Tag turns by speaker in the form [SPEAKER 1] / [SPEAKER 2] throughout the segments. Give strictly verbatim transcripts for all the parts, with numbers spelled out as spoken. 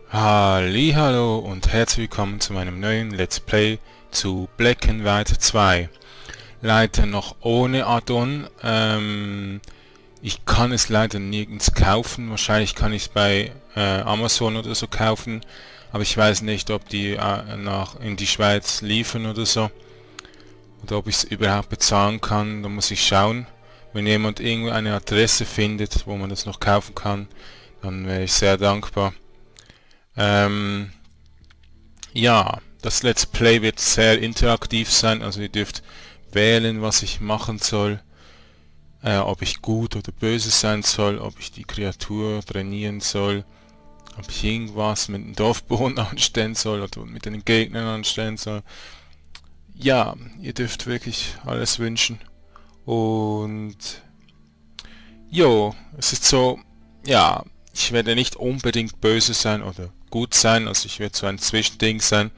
[SPEAKER 1] Hallihallo und herzlich willkommen zu meinem neuen Let's Play zu Black and White zwei. Leider noch ohne Add-on. Ähm, ich kann es leider nirgends kaufen. Wahrscheinlich kann ich es bei äh, Amazon oder so kaufen. Aber ich weiß nicht, ob die äh, nach in die Schweiz liefern oder so. Oder ob ich es überhaupt bezahlen kann. Da muss ich schauen. Wenn jemand irgendwo eine Adresse findet, wo man das noch kaufen kann, dann wäre ich sehr dankbar. Ähm, ja, das Let's Play wird sehr interaktiv sein, also ihr dürft wählen, was ich machen soll, äh, ob ich gut oder böse sein soll, ob ich die Kreatur trainieren soll, ob ich irgendwas mit den Dorfbewohnern anstellen soll oder mit den Gegnern anstellen soll. Ja, ihr dürft wirklich alles wünschen. Und jo, es ist so, ja, ich werde nicht unbedingt böse sein oder gut sein, also ich werde so ein Zwischending sein.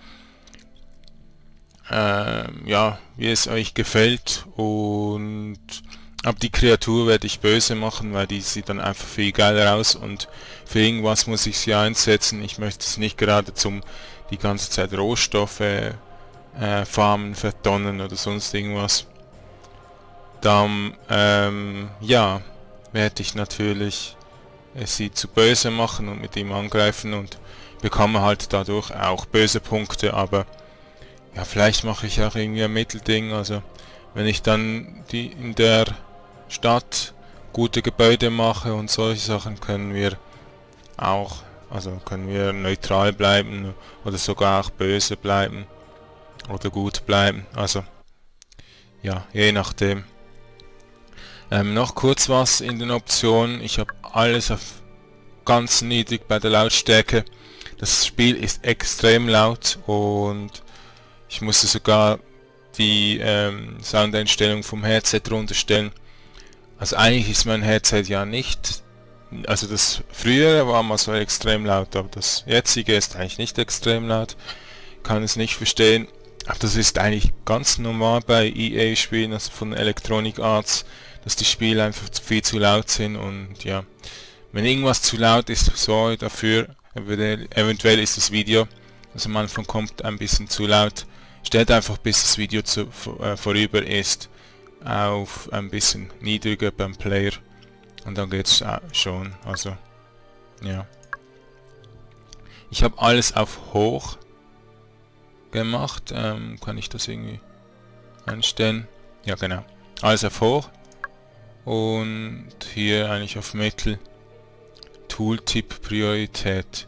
[SPEAKER 1] Ähm, ja, wie es euch gefällt, und ab die Kreatur werde ich böse machen, weil die sieht dann einfach viel geiler aus und für irgendwas muss ich sie einsetzen. Ich möchte es nicht gerade zum die ganze Zeit Rohstoffe äh, farmen, vertonnen oder sonst irgendwas. Dann, ähm, ja, werde ich natürlich äh, sie zu böse machen und mit ihm angreifen und bekomme halt dadurch auch böse Punkte, aber ja, vielleicht mache ich auch irgendwie ein Mittelding, also wenn ich dann die in der Stadt gute Gebäude mache und solche Sachen, können wir auch, also können wir neutral bleiben oder sogar auch böse bleiben oder gut bleiben, also ja, je nachdem. Ähm, noch kurz was in den Optionen, ich habe alles auf ganz niedrig bei der Lautstärke. Das Spiel ist extrem laut und ich musste sogar die ähm, Soundeinstellung vom Headset runterstellen. Also eigentlich ist mein Headset ja nicht, also das frühere war mal so extrem laut, aber das jetzige ist eigentlich nicht extrem laut. Kann es nicht verstehen. Aber das ist eigentlich ganz normal bei E A-Spielen, also von Electronic Arts, dass die Spiele einfach viel zu laut sind. Und ja, wenn irgendwas zu laut ist, sorry dafür, eventuell ist das Video, also am Anfang kommt ein bisschen zu laut. Stellt einfach, bis das Video zu, äh, vorüber ist, auf ein bisschen niedriger beim Player und dann geht's äh, schon. Also ja, ich habe alles auf hoch gemacht. Ähm, kann ich das irgendwie einstellen? Ja, genau, alles auf hoch und hier eigentlich auf Mittel. Tooltip Priorität.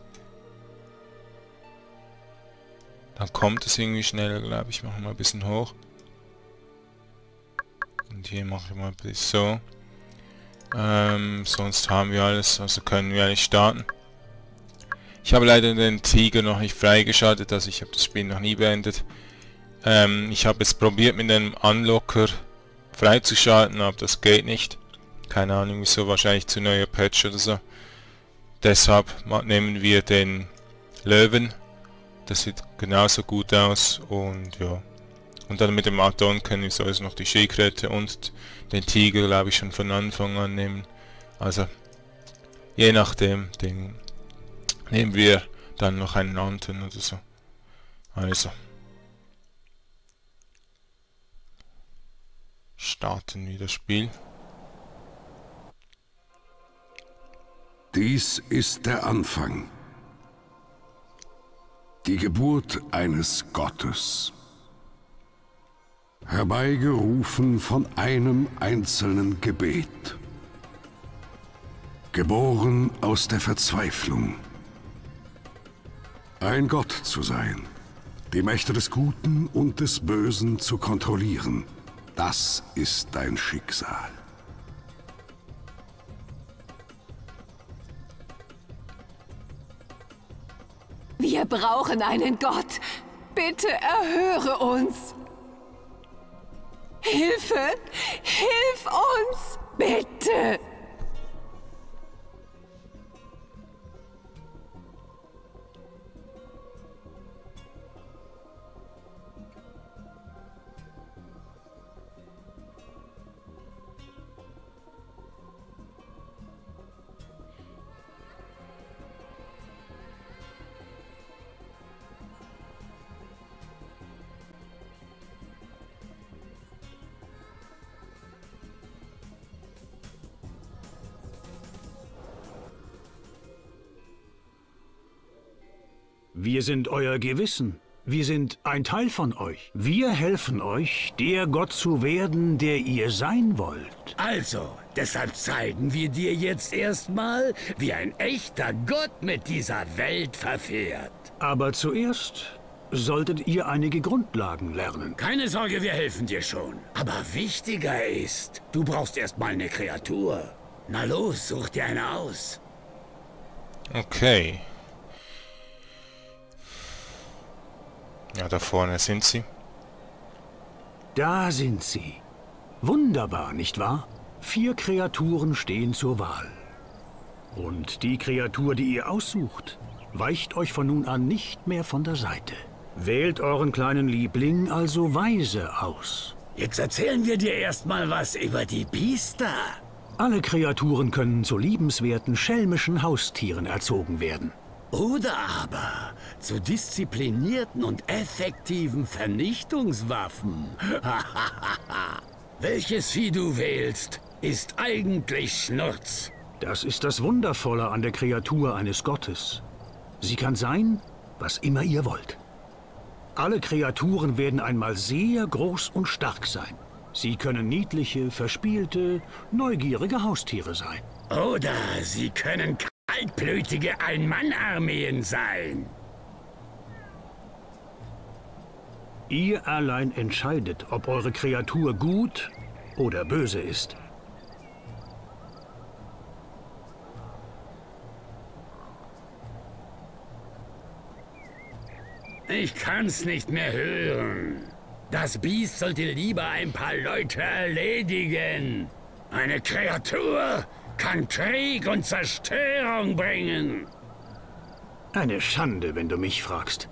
[SPEAKER 1] Dann kommt es irgendwie schneller, glaube ich. Mache mal ein bisschen hoch. Und hier mache ich mal ein bisschen so. Ähm, sonst haben wir alles, also können wir eigentlich starten. Ich habe leider den Tiger noch nicht freigeschaltet, also ich habe das Spiel noch nie beendet. Ähm, ich habe es probiert mit einem Unlocker freizuschalten, aber das geht nicht. Keine Ahnung wieso, wahrscheinlich zu neuer Patch oder so. Deshalb nehmen wir den Löwen. Das sieht genauso gut aus und ja. Und dann mit dem Add-on können wir sowieso noch die Schildkröte und den Tiger, glaube ich, schon von Anfang an nehmen. Also je nachdem, den nehmen wir dann noch einen anderen oder so. Also starten wir das Spiel.
[SPEAKER 2] Dies ist der Anfang. Die Geburt eines Gottes. Herbeigerufen von einem einzelnen Gebet. Geboren aus der Verzweiflung. Ein Gott zu sein, die Mächte des Guten und des Bösen zu kontrollieren, das ist dein Schicksal.
[SPEAKER 3] Wir brauchen einen Gott. Bitte erhöre uns. Hilfe! Hilf uns! Bitte!
[SPEAKER 4] Wir sind euer Gewissen. Wir sind ein Teil von euch. Wir helfen euch, der Gott zu werden, der ihr sein wollt.
[SPEAKER 5] Also, deshalb zeigen wir dir jetzt erstmal, wie ein echter Gott mit dieser Welt verfährt.
[SPEAKER 4] Aber zuerst solltet ihr einige Grundlagen lernen.
[SPEAKER 5] Keine Sorge, wir helfen dir schon. Aber wichtiger ist, du brauchst erstmal eine Kreatur. Na los, such dir eine aus.
[SPEAKER 1] Okay. Ja, da vorne sind sie.
[SPEAKER 4] Da sind sie. Wunderbar, nicht wahr? Vier Kreaturen stehen zur Wahl. Und die Kreatur, die ihr aussucht, weicht euch von nun an nicht mehr von der Seite. Wählt euren kleinen Liebling also weise aus.
[SPEAKER 5] Jetzt erzählen wir dir erstmal was über die Biester.
[SPEAKER 4] Alle Kreaturen können zu liebenswerten, schelmischen Haustieren erzogen werden.
[SPEAKER 5] Oder aber zu disziplinierten und effektiven Vernichtungswaffen. Welches Vieh du wählst, ist eigentlich Schnurz.
[SPEAKER 4] Das ist das Wundervolle an der Kreatur eines Gottes. Sie kann sein, was immer ihr wollt. Alle Kreaturen werden einmal sehr groß und stark sein. Sie können niedliche, verspielte, neugierige Haustiere sein.
[SPEAKER 5] Oder sie können kaltblütige Ein-Mann-Armeen sein.
[SPEAKER 4] Ihr allein entscheidet, ob eure Kreatur gut oder böse ist.
[SPEAKER 5] Ich kann's nicht mehr hören. Das Biest sollte lieber ein paar Leute erledigen. Eine Kreatur kann Krieg und Zerstörung bringen.
[SPEAKER 4] Eine Schande, wenn du mich fragst.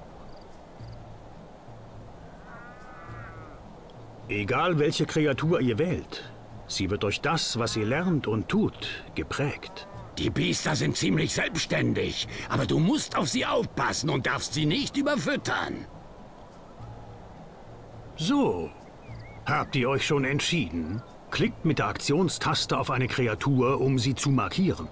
[SPEAKER 4] Egal welche Kreatur ihr wählt, sie wird durch das, was sie lernt und tut, geprägt.
[SPEAKER 5] Die Biester sind ziemlich selbstständig, aber du musst auf sie aufpassen und darfst sie nicht überfüttern.
[SPEAKER 4] So, habt ihr euch schon entschieden? Klickt mit der Aktionstaste auf eine Kreatur, um sie zu markieren.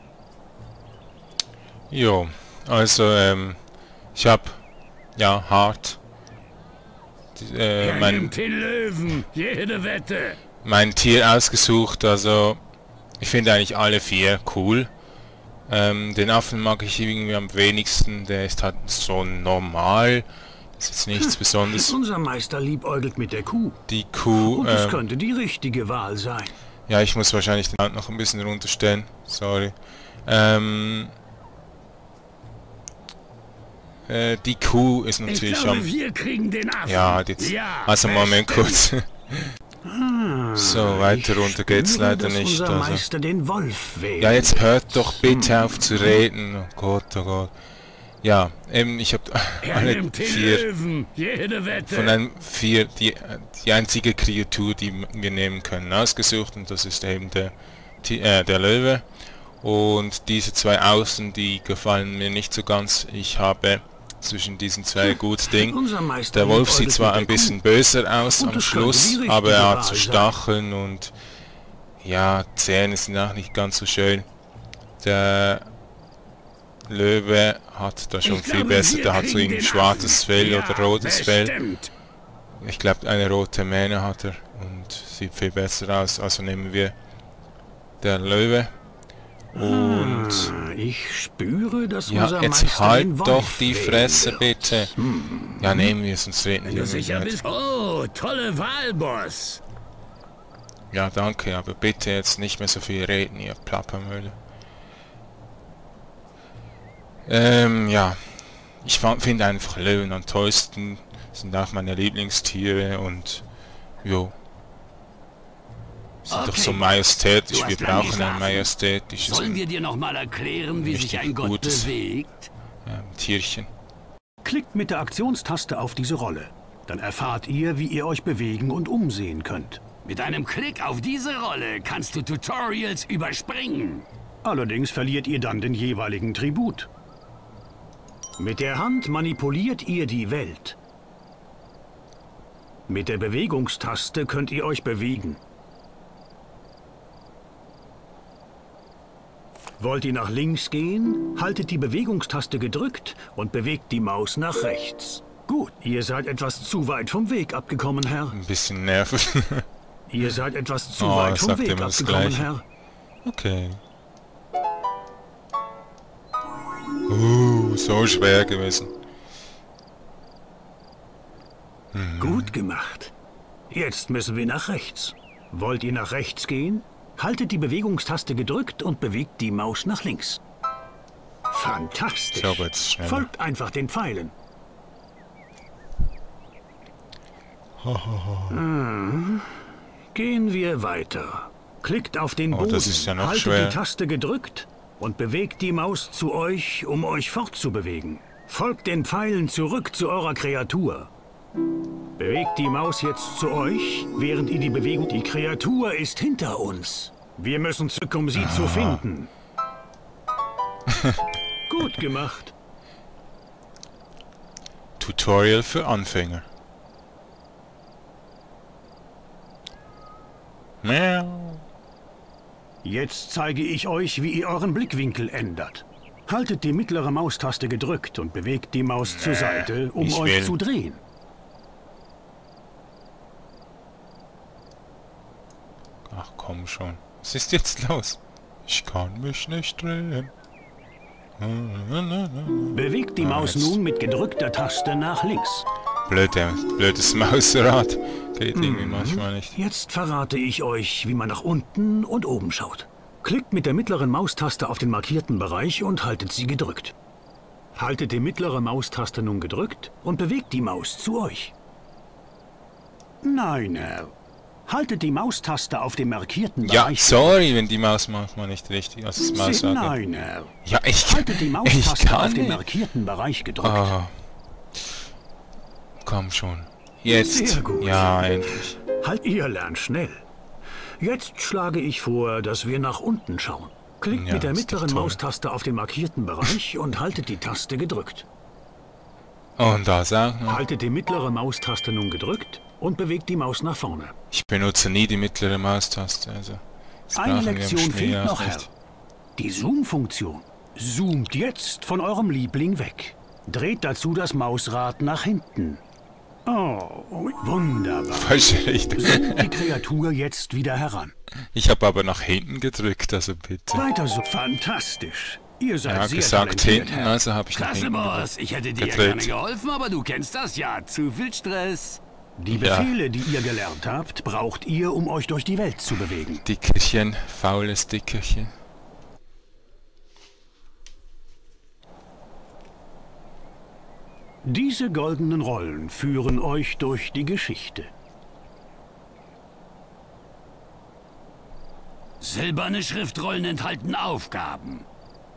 [SPEAKER 1] Jo, also ähm, ich hab, ja, hart, die, äh,
[SPEAKER 5] Er
[SPEAKER 1] mein,
[SPEAKER 5] nimmt den Löwen, jede Wette.
[SPEAKER 1] mein Tier ausgesucht, also ich finde eigentlich alle vier cool. Ähm, den Affen mag ich irgendwie am wenigsten, der ist halt so normal. Das ist jetzt nichts Besonderes.
[SPEAKER 4] Unser Meister liebäugelt mit der Kuh.
[SPEAKER 1] Die Kuh,
[SPEAKER 4] Und es
[SPEAKER 1] ähm,
[SPEAKER 4] könnte die richtige Wahl sein.
[SPEAKER 1] ja, ich muss wahrscheinlich den Hand noch ein bisschen runterstellen. Sorry. Ähm, äh, die Kuh ist
[SPEAKER 5] Ich
[SPEAKER 1] natürlich
[SPEAKER 5] glaube,
[SPEAKER 1] am...
[SPEAKER 5] wir kriegen den Affen.
[SPEAKER 1] Ja, jetzt...
[SPEAKER 5] Ja,
[SPEAKER 1] Also Moment
[SPEAKER 5] bestimmt.
[SPEAKER 1] kurz. So, weiter runter geht's
[SPEAKER 4] Spüre,
[SPEAKER 1] leider
[SPEAKER 4] dass
[SPEAKER 1] nicht.
[SPEAKER 4] unser
[SPEAKER 1] Also.
[SPEAKER 4] Meister den Wolf wählt.
[SPEAKER 1] Ja, jetzt hört doch bitte auf zu reden. Oh Gott, oh Gott. Ja, eben, ich habe
[SPEAKER 5] Er
[SPEAKER 1] alle
[SPEAKER 5] nimmt den
[SPEAKER 1] vier...
[SPEAKER 5] Löwen, jede Wette.
[SPEAKER 1] Von den vier die, die einzige Kreatur, die wir nehmen können, ausgesucht, und das ist eben der, Ti- äh, der Löwe. Und diese zwei Außen, die gefallen mir nicht so ganz. Ich habe zwischen diesen zwei gutes Ding.
[SPEAKER 4] Unser Meister
[SPEAKER 1] Der Wolf sieht
[SPEAKER 4] liebäugelt
[SPEAKER 1] zwar
[SPEAKER 4] mit
[SPEAKER 1] ein
[SPEAKER 4] der
[SPEAKER 1] bisschen böser aus
[SPEAKER 4] Und
[SPEAKER 1] am
[SPEAKER 4] es könnte die
[SPEAKER 1] Schluss,
[SPEAKER 4] richtige
[SPEAKER 1] aber er hat so
[SPEAKER 4] Wahl sein.
[SPEAKER 1] Stacheln und ja, Zähne sind auch nicht ganz so schön. Der Löwe hat da schon
[SPEAKER 5] Ich
[SPEAKER 1] viel
[SPEAKER 5] glaube,
[SPEAKER 1] besser,
[SPEAKER 5] wir
[SPEAKER 1] der hat so
[SPEAKER 5] kriegen
[SPEAKER 1] irgendwie
[SPEAKER 5] den
[SPEAKER 1] schwarzes
[SPEAKER 5] Affen.
[SPEAKER 1] Fell
[SPEAKER 5] Ja,
[SPEAKER 1] oder rotes Fell.
[SPEAKER 5] bestimmt.
[SPEAKER 1] Ich glaube, eine rote Mähne hat er und sieht viel besser aus. Also nehmen wir der Löwe. Und
[SPEAKER 4] Ah, ich spüre, dass
[SPEAKER 1] ja,
[SPEAKER 4] unser
[SPEAKER 1] jetzt
[SPEAKER 4] Meister
[SPEAKER 1] halt
[SPEAKER 4] den Wolf
[SPEAKER 1] doch die
[SPEAKER 4] wählen
[SPEAKER 1] Fresse
[SPEAKER 4] wird.
[SPEAKER 1] bitte. Ja, nehmen wir, sonst reden
[SPEAKER 5] Wenn
[SPEAKER 1] wir
[SPEAKER 5] du sicher
[SPEAKER 1] nicht.
[SPEAKER 5] bist. Oh, tolle Wahl, Boss.
[SPEAKER 1] Ja, danke, aber bitte jetzt nicht mehr so viel reden, ihr Plappermülle. Ähm, ja. Ich finde einfach Löwen am tollsten. Sind auch meine Lieblingstiere und jo. Sind doch so
[SPEAKER 5] Okay.
[SPEAKER 1] majestätisch.
[SPEAKER 5] Du
[SPEAKER 1] Wir
[SPEAKER 5] hast lange
[SPEAKER 1] brauchen ein
[SPEAKER 5] geschlafen.
[SPEAKER 1] majestätisches
[SPEAKER 5] Sollen wir dir noch mal erklären, wie sich
[SPEAKER 1] Richtig
[SPEAKER 5] ein Gott
[SPEAKER 1] gutes.
[SPEAKER 5] bewegt?
[SPEAKER 1] ähm, Tierchen.
[SPEAKER 4] Klickt mit der Aktionstaste auf diese Rolle. Dann erfahrt ihr, wie ihr euch bewegen und umsehen könnt.
[SPEAKER 5] Mit einem Klick auf diese Rolle kannst du Tutorials überspringen.
[SPEAKER 4] Allerdings verliert ihr dann den jeweiligen Tribut. Mit der Hand manipuliert ihr die Welt. Mit der Bewegungstaste könnt ihr euch bewegen. Wollt ihr nach links gehen, haltet die Bewegungstaste gedrückt und bewegt die Maus nach rechts. Gut, ihr seid etwas zu weit vom Weg abgekommen, Herr.
[SPEAKER 1] Ein bisschen nervig.
[SPEAKER 4] Ihr seid etwas zu
[SPEAKER 1] Oh,
[SPEAKER 4] weit vom
[SPEAKER 1] sagt
[SPEAKER 4] Weg
[SPEAKER 1] immer das
[SPEAKER 4] abgekommen,
[SPEAKER 1] Gleiche.
[SPEAKER 4] Herr.
[SPEAKER 1] Okay. Uh, so schwer gewesen.
[SPEAKER 4] Gut gemacht. Jetzt müssen wir nach rechts. Wollt ihr nach rechts gehen? Haltet die Bewegungstaste gedrückt und bewegt die Maus nach links. Fantastisch.
[SPEAKER 1] Ich glaube jetzt schneller.
[SPEAKER 4] Folgt einfach den Pfeilen. Hm. Gehen wir weiter. Klickt auf den
[SPEAKER 1] Oh,
[SPEAKER 4] Boden,
[SPEAKER 1] das ist ja noch
[SPEAKER 4] haltet
[SPEAKER 1] schwer.
[SPEAKER 4] die Taste gedrückt und bewegt die Maus zu euch, um euch fortzubewegen. Folgt den Pfeilen zurück zu eurer Kreatur. Bewegt die Maus jetzt zu euch, während ihr die Bewegung... Die Kreatur ist hinter uns. Wir müssen zurück, um sie zu finden. Gut gemacht.
[SPEAKER 1] Tutorial für Anfänger. Miau.
[SPEAKER 4] Jetzt zeige ich euch, wie ihr euren Blickwinkel ändert. Haltet die mittlere Maustaste gedrückt und bewegt die Maus zur Seite, um
[SPEAKER 1] ich
[SPEAKER 4] euch
[SPEAKER 1] will.
[SPEAKER 4] zu drehen.
[SPEAKER 1] Ach komm schon. Was ist jetzt los? Ich kann mich nicht drehen.
[SPEAKER 4] Bewegt die
[SPEAKER 1] Ah,
[SPEAKER 4] Maus
[SPEAKER 1] jetzt.
[SPEAKER 4] nun mit gedrückter Taste nach links.
[SPEAKER 1] Blöde, blödes Mausrad. Geht irgendwie manchmal nicht.
[SPEAKER 4] Jetzt verrate ich euch, wie man nach unten und oben schaut. Klickt mit der mittleren Maustaste auf den markierten Bereich und haltet sie gedrückt. Haltet die mittlere Maustaste nun gedrückt und bewegt die Maus zu euch. Nein, Herr. Haltet die Maustaste auf dem markierten
[SPEAKER 1] Ja,
[SPEAKER 4] Bereich.
[SPEAKER 1] sorry, wenn die Maus manchmal nicht richtig als das Mausrad.
[SPEAKER 4] Nein, Herr.
[SPEAKER 1] Ja, ich,
[SPEAKER 4] Haltet die
[SPEAKER 1] ich
[SPEAKER 4] Maustaste
[SPEAKER 1] kann
[SPEAKER 4] auf dem
[SPEAKER 1] nicht.
[SPEAKER 4] markierten Bereich gedrückt.
[SPEAKER 1] Ah. Komm schon. Jetzt.
[SPEAKER 4] Sehr gut.
[SPEAKER 1] Ja, endlich.
[SPEAKER 4] Halt, ihr lernt schnell. Jetzt schlage ich vor, dass wir nach unten schauen. Klickt
[SPEAKER 1] Ja,
[SPEAKER 4] mit der
[SPEAKER 1] ist doch
[SPEAKER 4] mittleren
[SPEAKER 1] toll.
[SPEAKER 4] Maustaste auf den markierten Bereich und haltet die Taste gedrückt.
[SPEAKER 1] Und das auch noch.
[SPEAKER 4] Haltet die mittlere Maustaste nun gedrückt und bewegt die Maus nach vorne.
[SPEAKER 1] Ich benutze nie die mittlere Maustaste, also. das
[SPEAKER 4] Eine
[SPEAKER 1] brauchen wir im
[SPEAKER 4] Lektion
[SPEAKER 1] Spiel
[SPEAKER 4] fehlt
[SPEAKER 1] auch
[SPEAKER 4] noch, Herr.
[SPEAKER 1] nicht.
[SPEAKER 4] Die Zoom-Funktion. Zoomt jetzt von eurem Liebling weg. Dreht dazu das Mausrad nach hinten. Oh, wunderbar.
[SPEAKER 1] Falsche Richtung.
[SPEAKER 4] Zoomt die Kreatur jetzt wieder heran.
[SPEAKER 1] Ich habe aber nach hinten gedrückt, also bitte.
[SPEAKER 4] Weiter so. Fantastisch. Ihr seid
[SPEAKER 1] Ja,
[SPEAKER 4] sehr
[SPEAKER 1] gesagt
[SPEAKER 4] talentiert,
[SPEAKER 1] hinten,
[SPEAKER 4] Herr.
[SPEAKER 1] also habe ich nach
[SPEAKER 6] Klasse,
[SPEAKER 1] hinten gedrückt.
[SPEAKER 6] Boss. Ich hätte dir ja
[SPEAKER 1] Gedreht.
[SPEAKER 6] gerne geholfen, aber du kennst das ja. Zu viel Stress.
[SPEAKER 4] Die
[SPEAKER 1] Ja.
[SPEAKER 4] Befehle, die ihr gelernt habt, braucht ihr, um euch durch die Welt zu bewegen.
[SPEAKER 1] Dickerchen, faules Dickerchen.
[SPEAKER 4] Diese goldenen Rollen führen euch durch die Geschichte.
[SPEAKER 6] Silberne Schriftrollen enthalten Aufgaben.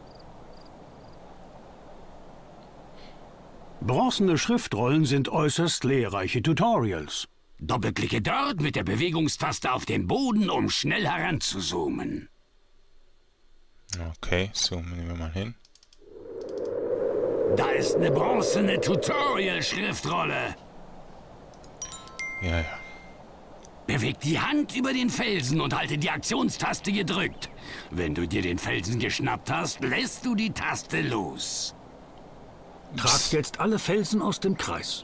[SPEAKER 4] Bronzene Schriftrollen sind äußerst lehrreiche Tutorials.
[SPEAKER 6] Doppelklicke dort mit der Bewegungstaste auf den Boden, um schnell heranzuzoomen.
[SPEAKER 1] Okay, zoomen wir mal hin.
[SPEAKER 6] Da ist eine bronzene Tutorial-Schriftrolle.
[SPEAKER 1] Ja, ja.
[SPEAKER 6] Beweg die Hand über den Felsen und halte die Aktionstaste gedrückt. Wenn du dir den Felsen geschnappt hast, lässt du die Taste los.
[SPEAKER 4] Tragt jetzt alle Felsen aus dem Kreis.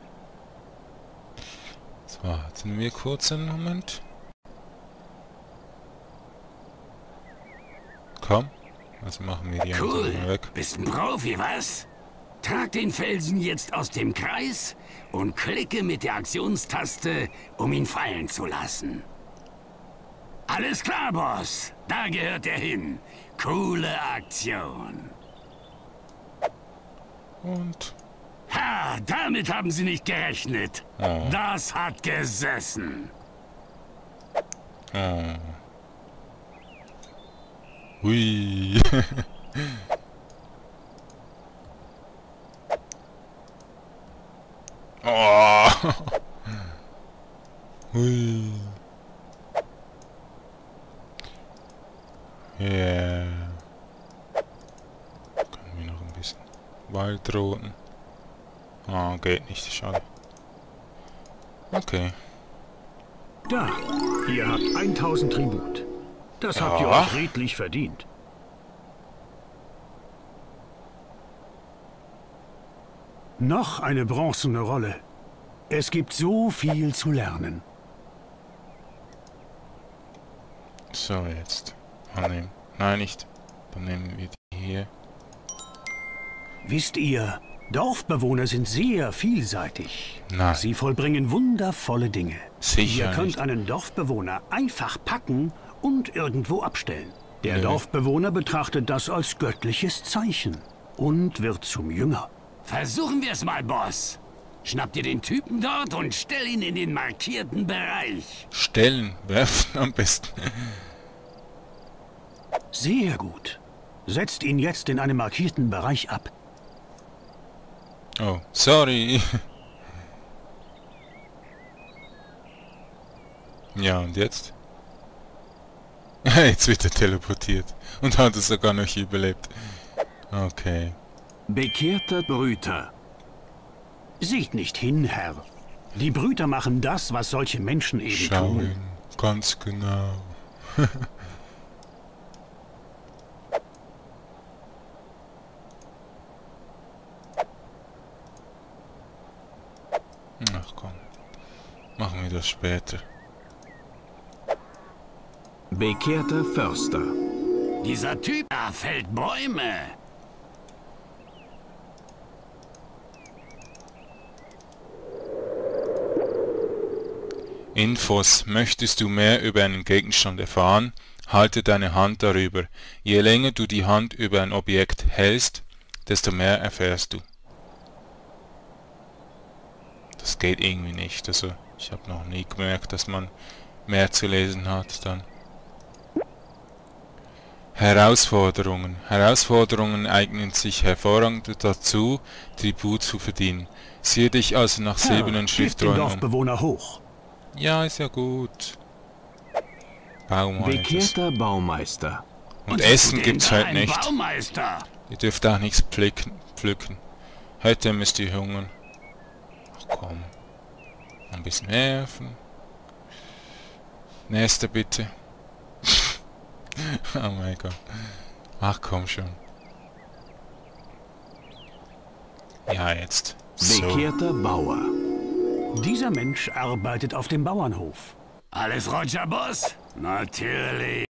[SPEAKER 1] So, warten wir kurz einen Moment. Komm. Also machen wir die
[SPEAKER 6] Cool.
[SPEAKER 1] anderen mal weg.
[SPEAKER 6] Bist ein Profi, was? Trag den Felsen jetzt aus dem Kreis und klicke mit der Aktionstaste, um ihn fallen zu lassen. Alles klar, Boss. Da gehört er hin. Coole Aktion.
[SPEAKER 1] Und...
[SPEAKER 6] Ha, damit haben Sie nicht gerechnet.
[SPEAKER 1] Oh.
[SPEAKER 6] Das hat gesessen.
[SPEAKER 1] Oh. Hui. Oh. Hui. Yeah. Können wir noch ein bisschen Waldroten? Ah, geht nicht, schade. Okay.
[SPEAKER 4] Da, ihr habt tausend Tribut. Das habt ihr
[SPEAKER 1] Ja.
[SPEAKER 4] euch redlich verdient. Noch eine bronzene Rolle. Es gibt so viel zu lernen.
[SPEAKER 1] So, jetzt. Annehmen. Nein, nicht. Dann nehmen wir die hier.
[SPEAKER 4] Wisst ihr, Dorfbewohner sind sehr vielseitig.
[SPEAKER 1] Nein.
[SPEAKER 4] Sie vollbringen wundervolle Dinge.
[SPEAKER 1] Sicher
[SPEAKER 4] Ihr könnt
[SPEAKER 1] nicht.
[SPEAKER 4] einen Dorfbewohner einfach packen und irgendwo abstellen. Der
[SPEAKER 1] Nö.
[SPEAKER 4] Dorfbewohner betrachtet das als göttliches Zeichen und wird zum Jünger.
[SPEAKER 6] Versuchen wir es mal, Boss. Schnapp dir den Typen dort und stell ihn in den markierten Bereich.
[SPEAKER 1] Stellen, werfen am besten.
[SPEAKER 4] Sehr gut. Setzt ihn jetzt in einem markierten Bereich ab.
[SPEAKER 1] Oh, sorry. Ja, und jetzt? Jetzt wird er teleportiert. Und hat es sogar noch überlebt. Okay.
[SPEAKER 7] Bekehrter Brüter.
[SPEAKER 4] Seht nicht hin, Herr. Die Brüter machen das, was solche Menschen eben
[SPEAKER 1] Schau
[SPEAKER 4] tun.
[SPEAKER 1] ihn. Ganz genau. Ach komm. Machen wir das später.
[SPEAKER 7] Bekehrter Förster.
[SPEAKER 6] Dieser Typ da fällt Bäume.
[SPEAKER 1] Infos. Möchtest du mehr über einen Gegenstand erfahren? Halte deine Hand darüber. Je länger du die Hand über ein Objekt hältst, desto mehr erfährst du. Das geht irgendwie nicht. Also ich habe noch nie gemerkt, dass man mehr zu lesen hat dann. Herausforderungen. Herausforderungen eignen sich hervorragend dazu, Tribut zu verdienen. Siehe dich also nach silbernen
[SPEAKER 4] Herr, hebt den
[SPEAKER 1] Schriftrollen um.
[SPEAKER 4] Dorfbewohner hoch.
[SPEAKER 1] Ja, ist ja gut. Baumeister.
[SPEAKER 7] Bekehrter Baumeister.
[SPEAKER 1] Und
[SPEAKER 6] was
[SPEAKER 1] Essen
[SPEAKER 6] tut denn
[SPEAKER 1] gibt's
[SPEAKER 6] da
[SPEAKER 1] halt
[SPEAKER 6] ein
[SPEAKER 1] nicht.
[SPEAKER 6] Baumeister.
[SPEAKER 1] Ihr dürft auch nichts pflücken. pflücken. Heute müsst ihr hungern. Ach komm. Ein bisschen helfen. Nächster bitte. Oh mein Gott. Ach komm schon. Ja, jetzt. So.
[SPEAKER 7] Bekehrter Bauer.
[SPEAKER 4] Dieser Mensch arbeitet auf dem Bauernhof.
[SPEAKER 6] Alles Roger, Boss? Natürlich.